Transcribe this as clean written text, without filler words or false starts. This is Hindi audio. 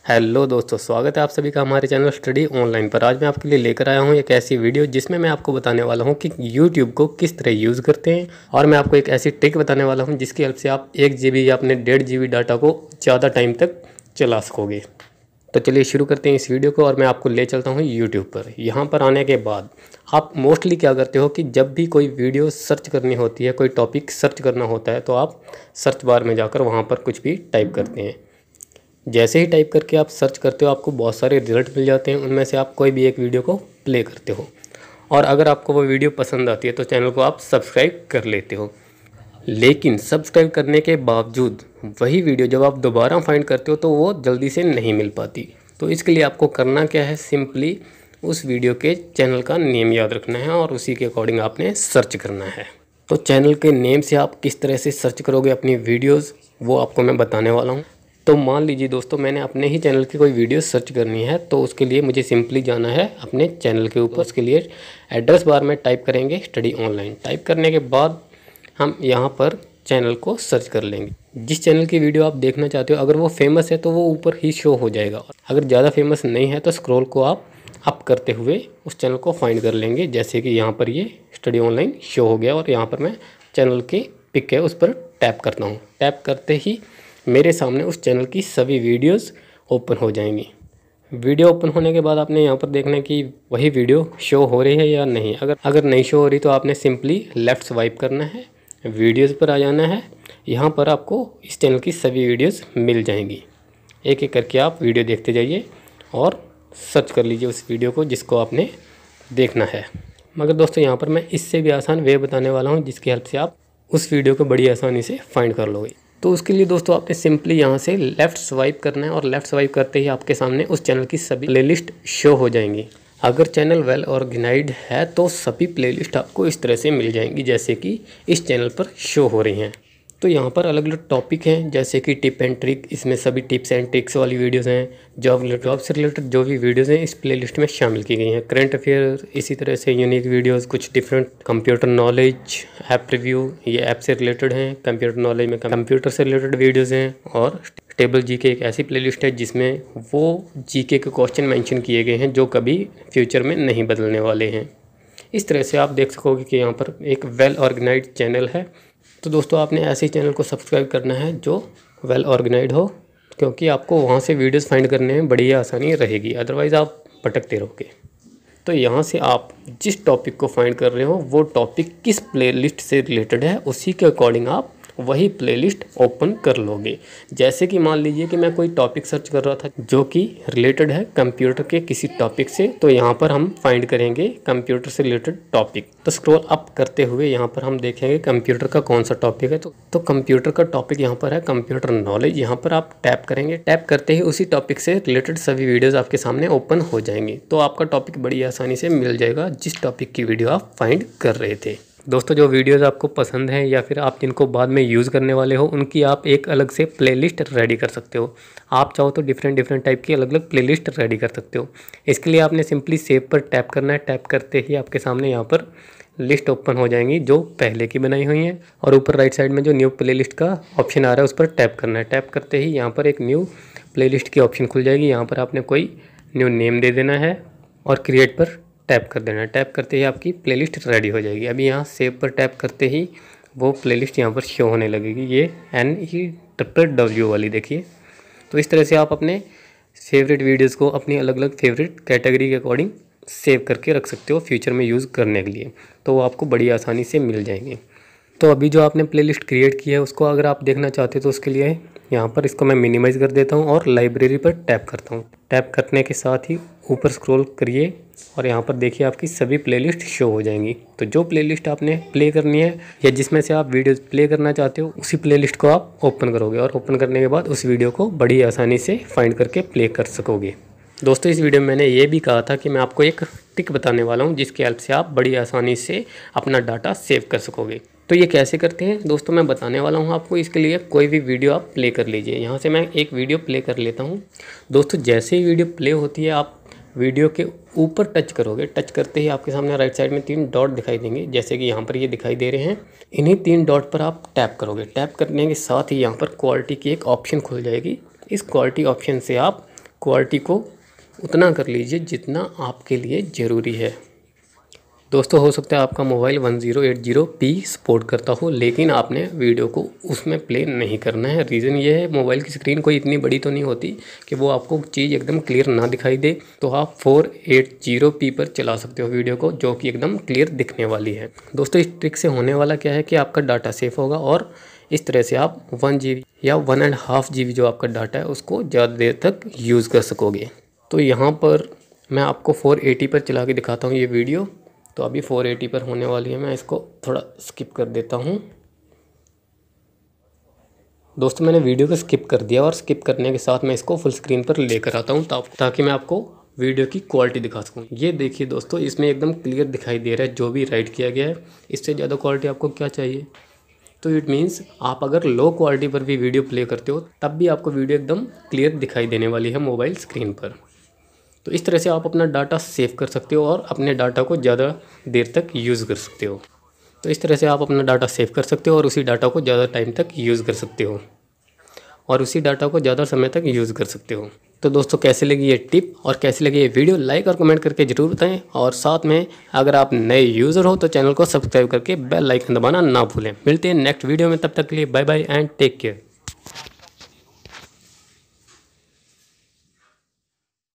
हेलो दोस्तों, स्वागत है आप सभी का हमारे चैनल स्टडी ऑनलाइन पर। आज मैं आपके लिए लेकर आया हूं एक ऐसी वीडियो जिसमें मैं आपको बताने वाला हूं कि YouTube को किस तरह यूज़ करते हैं, और मैं आपको एक ऐसी ट्रिक बताने वाला हूं जिसकी हेल्प से आप 1 GB या अपने 1.5 GB डाटा को ज़्यादा टाइम तक चला सकोगे। तो चलिए शुरू करते हैं इस वीडियो को, और मैं आपको ले चलता हूँ YouTube पर। यहाँ पर आने के बाद आप मोस्टली क्या करते हो कि जब भी कोई वीडियो सर्च करनी होती है, कोई टॉपिक सर्च करना होता है, तो आप सर्च बार में जाकर वहाँ पर कुछ भी टाइप करते हैं। जैसे ही टाइप करके आप सर्च करते हो आपको बहुत सारे रिजल्ट मिल जाते हैं। उनमें से आप कोई भी एक वीडियो को प्ले करते हो, और अगर आपको वो वीडियो पसंद आती है तो चैनल को आप सब्सक्राइब कर लेते हो। लेकिन सब्सक्राइब करने के बावजूद वही वीडियो जब आप दोबारा फाइंड करते हो तो वो जल्दी से नहीं मिल पाती। तो इसके लिए आपको करना क्या है, सिंपली उस वीडियो के चैनल का नेम याद रखना है और उसी के अकॉर्डिंग आपने सर्च करना है। तो चैनल के नेम से आप किस तरह से सर्च करोगे अपनी वीडियोज़, वो आपको मैं बताने वाला हूँ। तो मान लीजिए दोस्तों, मैंने अपने ही चैनल की कोई वीडियो सर्च करनी है, तो उसके लिए मुझे सिंपली जाना है अपने चैनल के ऊपर। उसके लिए एड्रेस बार में टाइप करेंगे स्टडी ऑनलाइन। टाइप करने के बाद हम यहाँ पर चैनल को सर्च कर लेंगे। जिस चैनल की वीडियो आप देखना चाहते हो, अगर वो फेमस है तो वो ऊपर ही शो हो जाएगा। अगर ज़्यादा फेमस नहीं है तो स्क्रॉल को आप अप करते हुए उस चैनल को फाइंड कर लेंगे। जैसे कि यहाँ पर ये स्टडी ऑनलाइन शो हो गया, और यहाँ पर मैं चैनल की पिक है उस पर टैप करता हूँ। टैप करते ही मेरे सामने उस चैनल की सभी वीडियोस ओपन हो जाएंगी। वीडियो ओपन होने के बाद आपने यहाँ पर देखना है कि वही वीडियो शो हो रही है या नहीं। अगर नहीं शो हो रही तो आपने सिंपली लेफ़्ट स्वाइप करना है, वीडियोस पर आ जाना है। यहाँ पर आपको इस चैनल की सभी वीडियोस मिल जाएंगी। एक एक करके आप वीडियो देखते जाइए और सर्च कर लीजिए उस वीडियो को जिसको आपने देखना है। मगर दोस्तों, यहाँ पर मैं इससे भी आसान वे बताने वाला हूँ जिसकी हेल्प से आप उस वीडियो को बड़ी आसानी से फाइंड कर लोगे। तो उसके लिए दोस्तों आपने सिंपली यहाँ से लेफ़्ट स्वाइप करना है, और लेफ़्ट स्वाइप करते ही आपके सामने उस चैनल की सभी प्लेलिस्ट शो हो जाएंगी। अगर चैनल वेल ऑर्गेनाइज्ड है तो सभी प्लेलिस्ट आपको इस तरह से मिल जाएंगी जैसे कि इस चैनल पर शो हो रही हैं। तो यहाँ पर अलग अलग टॉपिक हैं, जैसे कि टिप एंड ट्रिक। इसमें सभी टिप्स एंड ट्रिक्स वाली वीडियोस हैं। जॉब से रिलेटेड जो भी वीडियोस हैं इस प्लेलिस्ट में शामिल की गई हैं। करंट अफेयर, इसी तरह से यूनिक वीडियोस, कुछ different computer knowledge, app review, ये ऐप से रिलेटेड हैं। कंप्यूटर नॉलेज में कंप्यूटर से रिलेटेड वीडियोज़ हैं। और टेबल जीके एक ऐसी प्लेलिस्ट है जिसमें वो जीके के क्वेश्चन मेंशन किए गए हैं जो कभी फ्यूचर में नहीं बदलने वाले हैं। इस तरह से आप देख सकोगे कि यहाँ पर एक वेल ऑर्गेनाइज्ड चैनल है। तो दोस्तों, आपने ऐसे ही चैनल को सब्सक्राइब करना है जो वेल ऑर्गेनाइज्ड हो, क्योंकि आपको वहाँ से वीडियोस फाइंड करने में बड़ी आसानी रहेगी, अदरवाइज़ आप भटकते रहोगे। तो यहाँ से आप जिस टॉपिक को फाइंड कर रहे हो वो टॉपिक किस प्लेलिस्ट से रिलेटेड है, उसी के अकॉर्डिंग आप वही प्लेलिस्ट ओपन कर लोगे। जैसे कि मान लीजिए कि मैं कोई टॉपिक सर्च कर रहा था जो कि रिलेटेड है कंप्यूटर के किसी टॉपिक से, तो यहाँ पर हम फाइंड करेंगे कंप्यूटर से रिलेटेड टॉपिक। तो स्क्रॉल अप करते हुए यहाँ पर हम देखेंगे कंप्यूटर का कौन सा टॉपिक है। तो कंप्यूटर का टॉपिक यहाँ पर है कंप्यूटर नॉलेज। यहाँ पर आप टैप करेंगे। टैप करते ही उसी टॉपिक से रिलेटेड सभी वीडियोज़ आपके सामने ओपन हो जाएंगी। तो आपका टॉपिक बड़ी आसानी से मिल जाएगा जिस टॉपिक की वीडियो आप फाइंड कर रहे थे। दोस्तों, जो वीडियोस आपको पसंद हैं या फिर आप जिनको बाद में यूज़ करने वाले हो, उनकी आप एक अलग से प्लेलिस्ट रेडी कर सकते हो। आप चाहो तो डिफरेंट टाइप की अलग अलग प्लेलिस्ट रेडी कर सकते हो। इसके लिए आपने सिंपली सेव पर टैप करना है। टैप करते ही आपके सामने यहाँ पर लिस्ट ओपन हो जाएंगी जो पहले की बनाई हुई हैं, और ऊपर राइट साइड में जो न्यू प्लेलिस्ट का ऑप्शन आ रहा है उस पर टैप करना है। टैप करते ही यहाँ पर एक न्यू प्लेलिस्ट की ऑप्शन खुल जाएगी। यहाँ पर आपने कोई न्यू नेम दे देना है और क्रिएट पर टैप कर देना है। टैप करते ही आपकी प्लेलिस्ट रेडी हो जाएगी। अभी यहाँ सेव पर टैप करते ही वो प्लेलिस्ट यहाँ पर शो होने लगेगी। ये NEWW वाली देखिए। तो इस तरह से आप अपने फेवरेट वीडियोज़ को अपनी अलग अलग फेवरेट कैटेगरी के अकॉर्डिंग सेव करके रख सकते हो फ्यूचर में यूज़ करने के लिए। तो वो आपको बड़ी आसानी से मिल जाएंगे। तो अभी जो आपने प्लेलिस्ट क्रिएट की है उसको अगर आप देखना चाहते हो तो उसके लिए यहाँ पर इसको मैं मिनिमाइज़ कर देता हूँ और लाइब्रेरी पर टैप करता हूँ। टैप करने के साथ ही ऊपर स्क्रॉल करिए और यहाँ पर देखिए आपकी सभी प्लेलिस्ट शो हो जाएंगी। तो जो प्लेलिस्ट आपने प्ले करनी है या जिसमें से आप वीडियो प्ले करना चाहते हो उसी प्लेलिस्ट को आप ओपन करोगे, और ओपन करने के बाद उस वीडियो को बड़ी आसानी से फाइंड करके प्ले कर सकोगे। दोस्तों, इस वीडियो में मैंने ये भी कहा था कि मैं आपको एक ट्रिक बताने वाला हूँ जिसकी हेल्प से आप बड़ी आसानी से अपना डाटा सेव कर सकोगे। तो ये कैसे करते हैं दोस्तों, मैं बताने वाला हूँ आपको। इसके लिए कोई भी वीडियो आप प्ले कर लीजिए। यहाँ से मैं एक वीडियो प्ले कर लेता हूँ। दोस्तों, जैसे ही वीडियो प्ले होती है आप वीडियो के ऊपर टच करोगे। टच करते ही आपके सामने राइट साइड में 3 डॉट दिखाई देंगे, जैसे कि यहाँ पर ये दिखाई दे रहे हैं। इन्हीं 3 डॉट पर आप टैप करोगे। टैप करने के साथ ही यहाँ पर क्वालिटी की एक ऑप्शन खुल जाएगी। इस क्वालिटी ऑप्शन से आप क्वालिटी को उतना कर लीजिए जितना आपके लिए ज़रूरी है। दोस्तों हो सकता है आपका मोबाइल 1080p सपोर्ट करता हो, लेकिन आपने वीडियो को उसमें प्ले नहीं करना है। रीज़न ये है, मोबाइल की स्क्रीन कोई इतनी बड़ी तो नहीं होती कि वो आपको चीज़ एकदम क्लियर ना दिखाई दे। तो आप 480p पर चला सकते हो वीडियो को, जो कि एकदम क्लियर दिखने वाली है। दोस्तों इस ट्रिक से होने वाला क्या है कि आपका डाटा सेफ होगा और इस तरह से आप 1 GB या 1.5 GB जो आपका डाटा है उसको ज़्यादा देर तक यूज़ कर सकोगे। तो यहाँ पर मैं आपको 480 पर चला के दिखाता हूँ ये वीडियो। तो अभी 480 पर होने वाली है, मैं इसको थोड़ा स्किप कर देता हूँ। दोस्तों मैंने वीडियो को स्किप कर दिया और स्किप करने के साथ मैं इसको फुल स्क्रीन पर लेकर आता हूँ ताकि मैं आपको वीडियो की क्वालिटी दिखा सकूँ। ये देखिए दोस्तों, इसमें एकदम क्लियर दिखाई दे रहा है जो भी राइट किया गया है। इससे ज़्यादा क्वालिटी आपको क्या चाहिए। तो इट मीन्स आप अगर लो क्वालिटी पर भी वीडियो प्ले करते हो तब भी आपको वीडियो एकदम क्लियर दिखाई देने वाली है मोबाइल स्क्रीन पर। तो इस तरह से आप अपना डाटा सेव कर सकते हो और अपने डाटा को ज़्यादा देर तक यूज़ कर सकते हो। तो इस तरह से आप अपना डाटा सेव कर सकते हो और उसी डाटा को ज़्यादा टाइम तक यूज़ कर सकते हो और उसी डाटा को ज़्यादा समय तक यूज़ कर सकते हो। तो दोस्तों कैसे लगी ये टिप और कैसे लगी ये वीडियो, लाइक और कमेंट करके ज़रूर बताएं। और साथ में अगर आप नए यूज़र हो तो चैनल को सब्सक्राइब करके बेल आइकन दबाना ना भूलें। मिलते हैं नेक्स्ट वीडियो में, तब तक के लिए bye bye and take care.